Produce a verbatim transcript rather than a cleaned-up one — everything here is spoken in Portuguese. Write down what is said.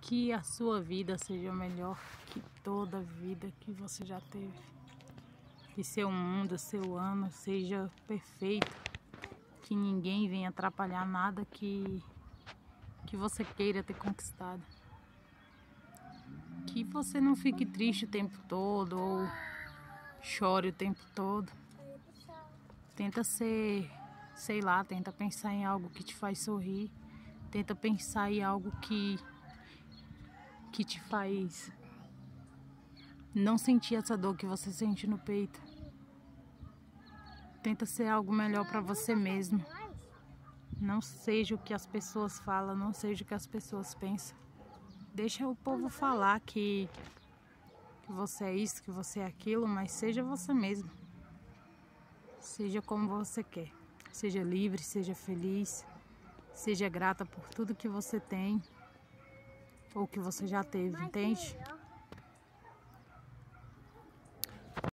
Que a sua vida seja melhor que toda a vida que você já teve. Que seu mundo, seu ano seja perfeito. Que ninguém venha atrapalhar nada que, que você queira ter conquistado. Que você não fique triste o tempo todo ou chore o tempo todo. Tenta ser, sei lá, tenta pensar em algo que te faz sorrir. Tenta pensar em algo que, que te faz não sentir essa dor que você sente no peito. Tenta ser algo melhor para você mesmo. Não seja o que as pessoas falam, não seja o que as pessoas pensam. Deixa o povo falar que, que você é isso, que você é aquilo, mas seja você mesmo. Seja como você quer. Seja livre, seja feliz. Seja grata por tudo que você tem ou que você já teve, entende?